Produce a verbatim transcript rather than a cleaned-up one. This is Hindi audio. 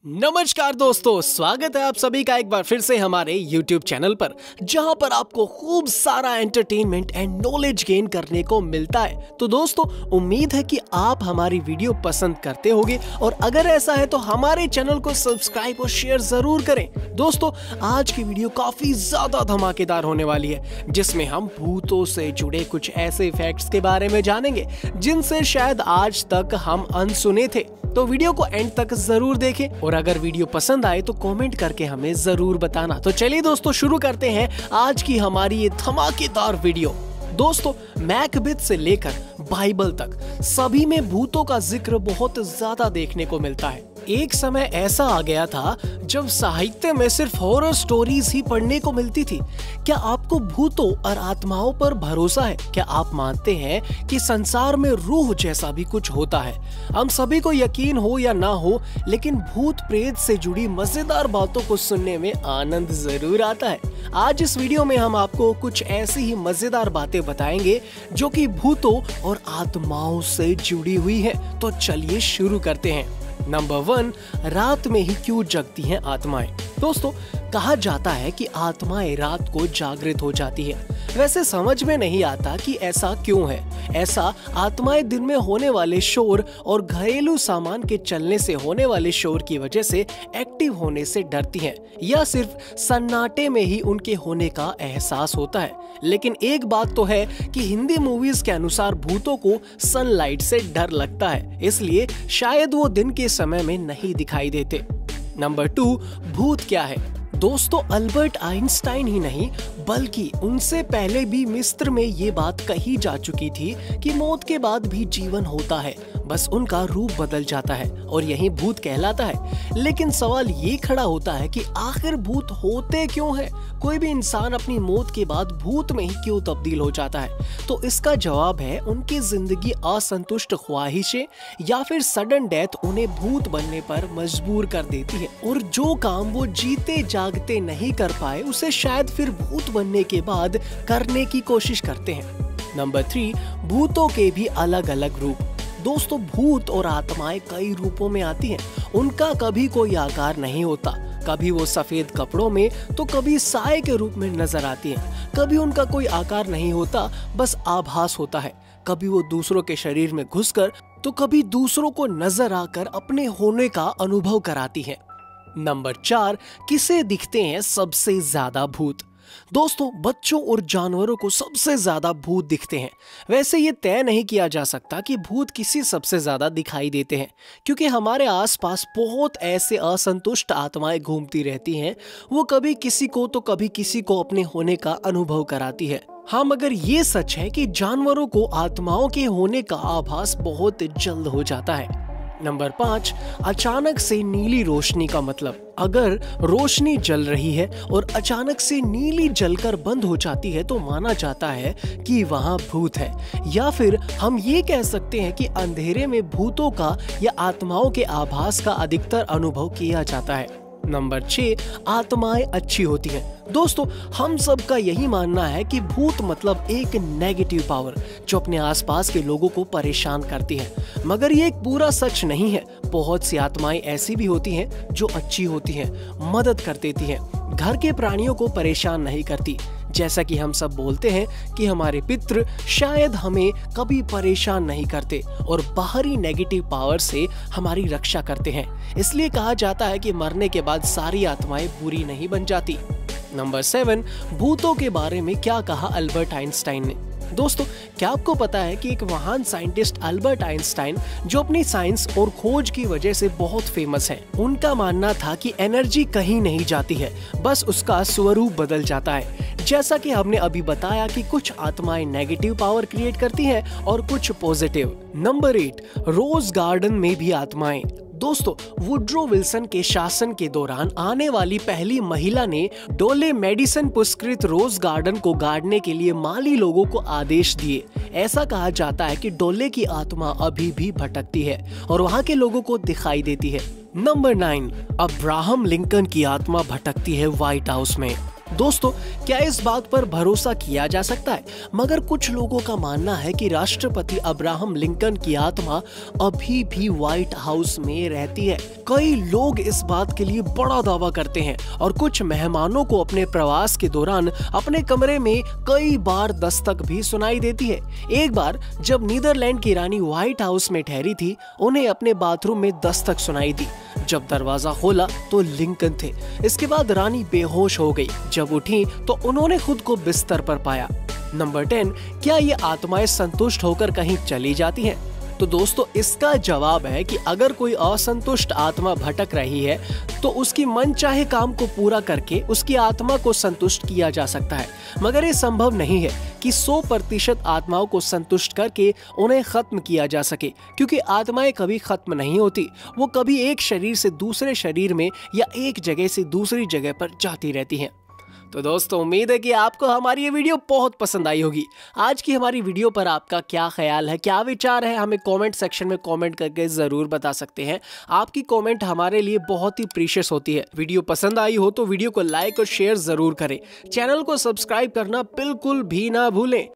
नमस्कार दोस्तों, स्वागत है आप सभी का एक बार फिर से हमारे यूट्यूब चैनल पर, जहां पर आपको खूब सारा एंटरटेनमेंट एंड नॉलेज गेन करने को मिलता है। तो दोस्तों, उम्मीद है कि आप हमारी वीडियो पसंद करते होंगे और अगर ऐसा है तो हमारे चैनल को सब्सक्राइब और शेयर जरूर करें। दोस्तों, आज की वीडियो काफी ज्यादा धमाकेदार होने वाली है, जिसमें हम भूतों से जुड़े कुछ ऐसे फैक्ट्स के बारे में जानेंगे जिनसे शायद आज तक हम अनसुने थे। तो वीडियो को एंड तक जरूर देखें और अगर वीडियो पसंद आए तो कमेंट करके हमें जरूर बताना। तो चलिए दोस्तों, शुरू करते हैं आज की हमारी ये धमाकेदार वीडियो। दोस्तों, मैकबेथ से लेकर बाइबल तक सभी में भूतों का जिक्र बहुत ज्यादा देखने को मिलता है। एक समय ऐसा आ गया था जब साहित्य में सिर्फ हॉरर स्टोरीज ही पढ़ने को मिलती थी। क्या आपको भूतों और आत्माओं पर भरोसा है? क्या आप मानते हैं कि संसार में रूह जैसा भी कुछ होता है? हम सभी को यकीन हो या ना हो, लेकिन भूत प्रेत से जुड़ी मजेदार बातों को सुनने में आनंद जरूर आता है। आज इस वीडियो में हम आपको कुछ ऐसी ही मजेदार बातें बताएंगे जो कि भूतों और आत्माओं से जुड़ी हुई है। तो चलिए शुरू करते हैं। नंबर वन, रात में ही क्यों जगती हैं आत्माएं? दोस्तों, कहा जाता है कि आत्माएं रात को जागृत हो जाती हैं। वैसे समझ में नहीं आता कि ऐसा क्यों है। ऐसा आत्माएं दिन में होने वाले शोर और घरेलू सामान के चलने से होने वाले शोर की वजह से एक्टिव होने से डरती हैं, या सिर्फ सन्नाटे में ही उनके होने का एहसास होता है। लेकिन एक बात तो है कि हिंदी मूवीज के अनुसार भूतों को सनलाइट से डर लगता है, इसलिए शायद वो दिन के समय में नहीं दिखाई देते। नंबर टू, भूत क्या है? दोस्तों, अल्बर्ट आइंस्टाइन ही नहीं बल्कि उनसे पहले भी मिस्र में ये बात कही जा चुकी थी कि मौत के बाद भी जीवन होता है, बस उनका रूप बदल जाता है और यही भूत कहलाता है। लेकिन सवाल ये खड़ा होता है कि आखिर भूत होते क्यों हैं? कोई भी इंसान अपनी मौत के बाद भूत में ही क्यों तब्दील हो जाता है? तो इसका जवाब है उनकी जिंदगी असंतुष्ट ख्वाहिशें या फिर सडन डेथ उन्हें भूत बनने पर मजबूर कर देती है, और जो काम वो जीते जागते नहीं कर पाए उसे शायद फिर भूत बनने के बाद करने की कोशिश करते हैं। नंबर थ्री, भूतों के भी अलग अलग रूप। दोस्तों, भूत और आत्माएं कई रूपों में आती हैं। उनका कभी कोई आकार नहीं होता। कभी वो सफेद कपड़ों में तो कभी साए के रूप में नजर आती हैं। कभी उनका कोई आकार नहीं होता, बस आभास होता है। कभी वो दूसरों के शरीर में घुसकर तो कभी दूसरों को नजर आकर अपने होने का अनुभव कराती हैं। नंबर चार, किसे दिखते हैं सबसे ज्यादा भूत? दोस्तों, बच्चों और जानवरों को सबसे ज्यादा भूत दिखते हैं। वैसे ये तय नहीं किया जा सकता कि भूत किसी सबसे ज्यादा दिखाई देते हैं, क्योंकि हमारे आसपास बहुत ऐसे असंतुष्ट आत्माएं घूमती रहती हैं। वो कभी किसी को तो कभी किसी को अपने होने का अनुभव कराती है। हाँ, मगर ये सच है कि जानवरों को आत्माओं के होने का आभास बहुत जल्द हो जाता है। नंबर पाँच, अचानक से नीली रोशनी का मतलब। अगर रोशनी जल रही है और अचानक से नीली जलकर बंद हो जाती है तो माना जाता है कि वहाँ भूत है, या फिर हम ये कह सकते हैं कि अंधेरे में भूतों का या आत्माओं के आभास का अधिकतर अनुभव किया जाता है। नंबर छह, आत्माएं अच्छी होती हैं। दोस्तों, हम सब का यही मानना है कि भूत मतलब एक नेगेटिव पावर जो अपने आसपास के लोगों को परेशान करती है, मगर ये एक पूरा सच नहीं है। बहुत सी आत्माएं ऐसी भी होती हैं जो अच्छी होती हैं, मदद कर देती हैं, घर के प्राणियों को परेशान नहीं करती। जैसा कि हम सब बोलते हैं कि हमारे पितृ शायद हमें कभी परेशान नहीं करते और बाहरी नेगेटिव पावर से हमारी रक्षा करते हैं। इसलिए कहा जाता है कि मरने के बाद सारी आत्माएं बुरी नहीं बन जाती। नंबर सेवन, भूतों के बारे में क्या कहा अल्बर्ट आइंस्टाइन ने? दोस्तों, क्या आपको पता है कि एक महान साइंटिस्ट अल्बर्ट आइंस्टाइन, जो अपनी साइंस और खोज की वजह से बहुत फेमस है, उनका मानना था कि एनर्जी कहीं नहीं जाती है, बस उसका स्वरूप बदल जाता है। जैसा कि हमने अभी बताया कि कुछ आत्माएं नेगेटिव पावर क्रिएट करती हैं और कुछ positive. Number eight, rose garden में भी आत्माएं। दोस्तों, वुड्रो विल्सन के शासन के दौरान आने वाली पहली महिला ने डोले मेडिसन पुरस्कृत रोज गार्डन को गाड़ने के लिए माली लोगों को आदेश दिए। ऐसा कहा जाता है कि डोले की आत्मा अभी भी भटकती है और वहाँ के लोगों को दिखाई देती है। नंबर नाइन, अब्राहम लिंकन की आत्मा भटकती है व्हाइट हाउस में। दोस्तों, क्या इस बात पर भरोसा किया जा सकता है? मगर कुछ लोगों का मानना है कि राष्ट्रपति अब्राहम लिंकन की आत्मा अभी भी व्हाइट हाउस में रहती है। कई लोग इस बात के लिए बड़ा दावा करते हैं और कुछ मेहमानों को अपने प्रवास के दौरान अपने कमरे में कई बार दस्तक भी सुनाई देती है। एक बार जब नीदरलैंड की रानी व्हाइट हाउस में ठहरी थी, उन्हें अपने बाथरूम में दस्तक सुनाई दी। जब दरवाजा खोला तो लिंकन थे। इसके बाद रानी बेहोश हो गई। जब उठी तो उन्होंने खुद को बिस्तर पर पाया। नंबर टेन, क्या ये आत्माएं संतुष्ट होकर कहीं चली जाती हैं? तो दोस्तों, इसका जवाब है कि अगर कोई असंतुष्ट आत्मा भटक रही है तो उसकी मनचाहे काम को पूरा करके उसकी आत्मा को संतुष्ट किया जा सकता है। मगर ये संभव नहीं है कि सौ प्रतिशत आत्माओं को संतुष्ट करके उन्हें खत्म किया जा सके, क्योंकि आत्माएं कभी खत्म नहीं होती। वो कभी एक शरीर से दूसरे शरीर में या एक जगह से दूसरी जगह पर जाती रहती हैं। तो दोस्तों, उम्मीद है कि आपको हमारी ये वीडियो बहुत पसंद आई होगी। आज की हमारी वीडियो पर आपका क्या ख्याल है, क्या विचार है, हमें कमेंट सेक्शन में कमेंट करके ज़रूर बता सकते हैं। आपकी कमेंट हमारे लिए बहुत ही प्रीशियस होती है। वीडियो पसंद आई हो तो वीडियो को लाइक और शेयर ज़रूर करें। चैनल को सब्सक्राइब करना बिल्कुल भी ना भूलें।